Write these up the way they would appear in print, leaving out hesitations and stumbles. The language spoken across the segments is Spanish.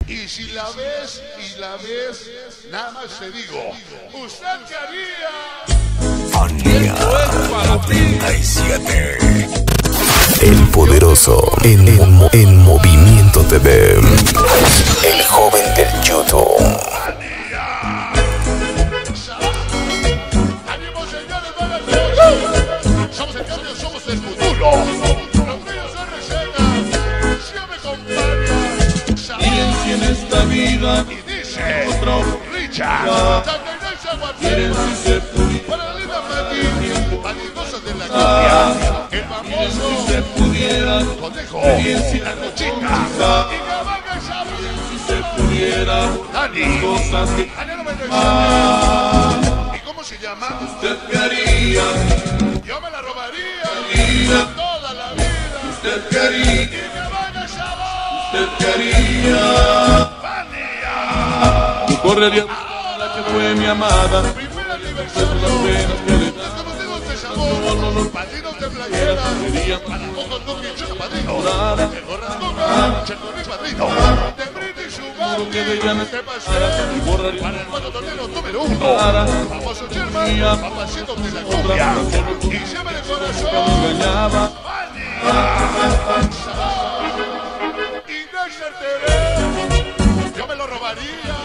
Y si la ves, nada más te digo, ¿usted qué haría? Fania 97. El poderoso en Movimiento TV. El joven del YouTube. ¡Ánimo, señores, buenas noches! Somos el cambio, somos el futuro. Los míos son recetas, si me acompañan. Miren si en esta vida Y dice otro Richard, miren si se pudiera, para la linda Mati, panigosas de la cumbia, el miren si famoso se pudiera, conejo, miren la nochita, y que vaya el sábado. si se pudiera, Dani, cosas que Daniel 97. ¿Y cómo se llama? usted quería, Yo me la robaría toda la vida. usted Y quería, que vaya el sábado. usted quería. Fania. Yo correría a buscar a la que fue mi amada, Primer las aniversario. penas que le Desconocidos de sabor, padrinos de playera, para ojos no pinchona padrino, de gorras coca, chetón y padrino, de brindis su barrio, de pastel, para el pato tornero número 1, famoso Sherman, papacitos de la cumbia, y siempre de me corazón, engañaba. y Dexter TV, yo me lo robaría,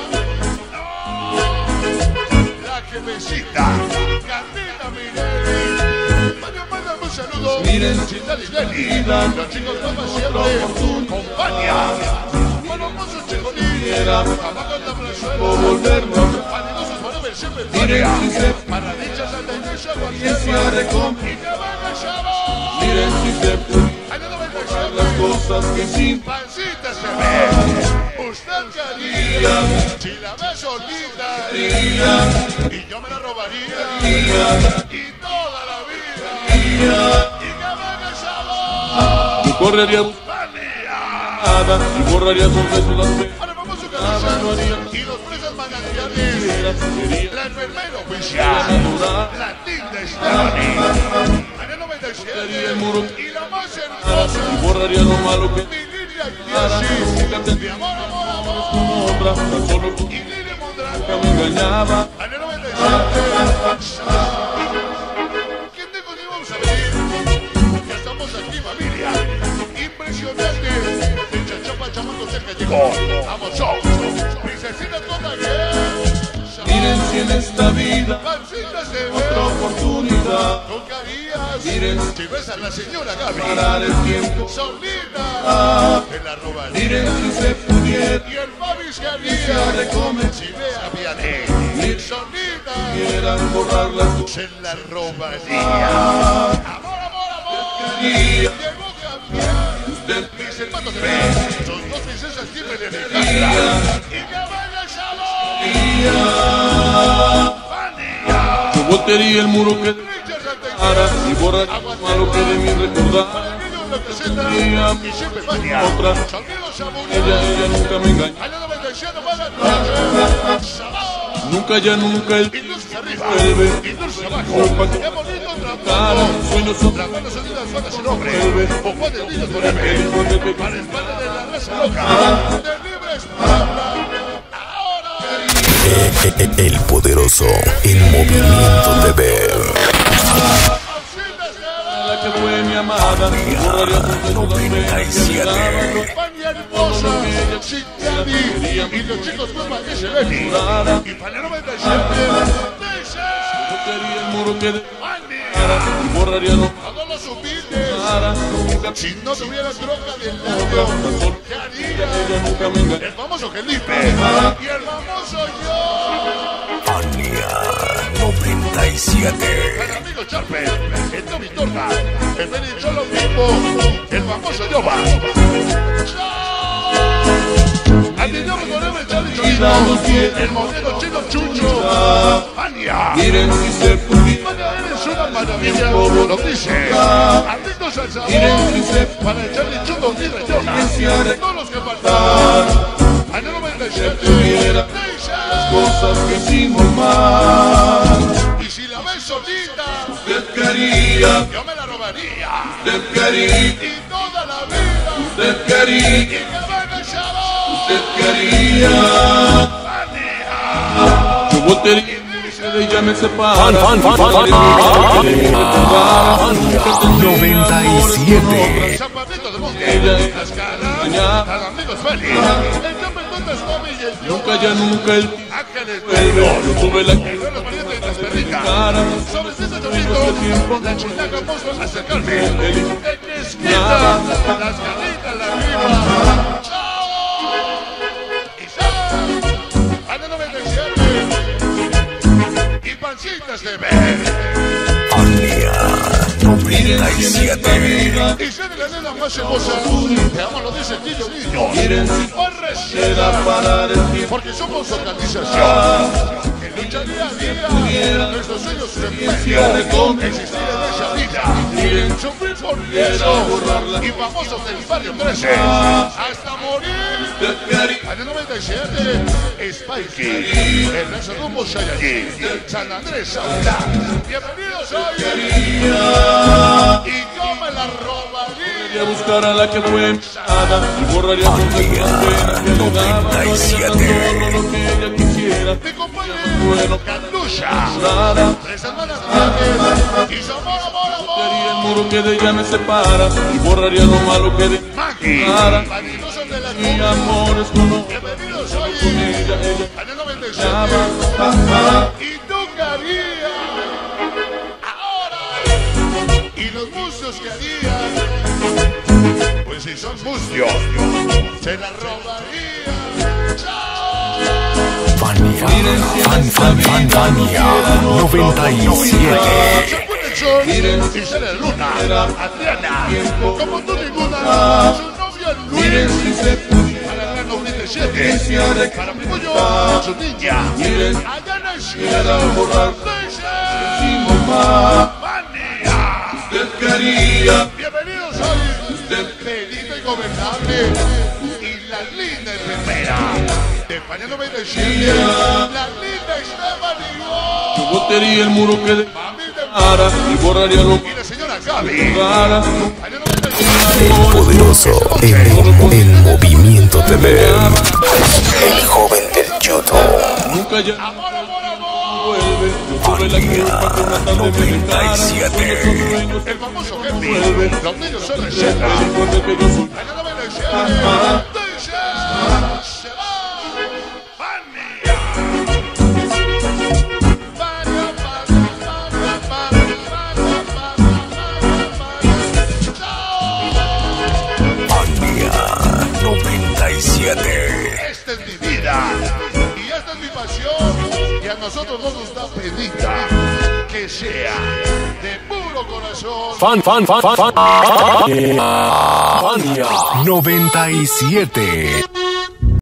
la jefecita, Carlita Minelli, Mario, mándame un saludo, Miren, Chindali Nelly, los chicos como siempre, compañía, bueno, mozo Checolín, papá con la plazuela, volvernos, panidosos para ver siempre miren si se, para dichas Santa Inés, si se recom- y que van a Chavo, miren si se pudiera, año las 97, cosas que sin pancita se ve, usted quería, si la ve solita, y yo me la robaría, y toda la vida, y que van a Chavo, yo correría a buscar nada, y borraría sus besos las penas. ahora vamos a canalizar, y los presas manantiales, la enfermera oficial, la tinta Stephanie, año 97, y la más hermosa, Y borraría lo malo que mi Lilia Iglesias, mi amor, amor, amor, como otra, tan solo y Lili que Mondragón, me engañaba. año 97. ¿Quién dijo que íbamos a venir? Ya estamos aquí, familia. Impresionante. El chachapa chamando cerca llegó. Vamos, princesita toda Miren si en esta vida pancitas de otra ver. oportunidad, Tocarías. Miren. Si ves a la señora Gaby. parar el tiempo. Solita. Te la robaría. Miren si se pudiera, Y el Fabis que se haría. recomen, Si ve a Vianney. Solita. quieran borrar las Se la robaría. Amor, amor, amor. quería. Llegó cambiar. Usted Mis hermanos de ver. Sus dos princesas tienen energía. Y que vaya el sabor. Fania. yo voltearía el muro que Richard para Santander. y borrar lo malo que de mí recordar. Para el niño representa. Y siempre Fania. Otra. Sonido sabor. Ella nunca me engañó. Año 97, buenas noches. Sabor. Nunca, ya nunca él Industria arriba. vuelve. Industria abajo. Qué bonito Cara, trabajo. sueños son Las manos unidas suena su nombre. O Juan de Niños Forever. Para el padre de la raza loca. De libre espalda. Ahora. El poderoso en Movimiento TV. Pancitas de la que fue mi amada. Y borraría sus besos las penas que me daban. España hermosa. Sin Daddy. Y los chicos como que se ven. Y para el 97. Dice. Voltearía el muro que de Fania. y borraría lo Todos los humildes. cara. Nunca, Si no tuviera droga del labio, ¿qué haría? ella nunca me engañó. El famoso Felipe y el famoso yo. Fania 97. El amigo Charper, el Tommy Torta, el Benny Cholo Pipo, el famoso Yoba. Andy Yoba con el Charlie Chorino, el modelo chino Chucho. Fania. Miren si se pudiera, Fania, eres una maravilla, lo dice. Adictos al sabor, para el Charlie Chuto y Reyona. Todos los que faltaban. Año 97, pudiera, dice. cosas que hicimos mal. Y si la ves solita, Usted quería, yo me la robaría. usted quería, Y toda la vida, usted y quería, que venga el sabor. te quería. Yo voltería de ella me separa. 97. Zapatito de monte, las caras, cada amigo es feliz. El campeonato es Tommy y el Nunca ya nunca el Ángeles vuelve. Yo tuve la que los parientes y las perritas. cara. Sobre ese torito, la chinaca puso a acercarme. El que esquina, las caritas, la arriba. ¡Chao! Y ¡chao! Año 97. Y pancitas de ver. Fania 97. Y soy de la nena más hermosa. Te amo, lo dice el niño. Era para decir Porque somos organización que lucha día a día. Nuestros sueños se empeñan. Existir en esa vida. Sufrir por eso. Y famosos del barrio 13. Hasta morir. Año 97. Spikey. El Renzo Rumbo Saiyajin. San Andrés Sauda. Bienvenidos hoy. Y yo me la robaría. a buscar a la que fue enviada y borraría con Fania 97. todo lo que ella quisiera. Mi compadre Bueno, Candusha. nada. 3 hermanas grandes. Y su amor, amor, Sería el amor. muro que de ella me separa y borraría lo malo que de Maggie. Nada. Vanidosos de la mi cumbia. amor es con otro. Bienvenidos hoy. Ella Año 97. llama. Y tú querías ahora. Y los mucios que harían, pues si son mucios, se la robarían. ¡Chao! Fania 97. Se pone el sol y sale la luna. Adriana, como tú ninguna, su novia Miren Luis. si se pudiera. Para el año 97, para mi pollo, su niña. Miren Allá en el a cielo, borrar dice, mi mamá. Fania. Te quería. Bienvenidos hoy, Benito y Gobernable y la linda enfermera de España 97, la linda Stephanie. Yo voltearía el muro que de Mami de Ara y borraría lo y la señora Gaby. cara. España 97. El poderoso en movimiento TV. El joven del YouTube. Nunca ya Amor, amor, amor. vuelve. Yo tuve la culpa que una tarde me dejaron. 97. El famoso Henry, los niños se recetan. Recuerde que yo soy España 97, dice, se va. Fania. Fania, Fania, Fania, Fania, Fania, Fania, Fania. Chao. Fania 97. Esta es mi vida y esta es mi pasión y a nosotros nos gusta pedita que sea de puro corazón. Fania 97.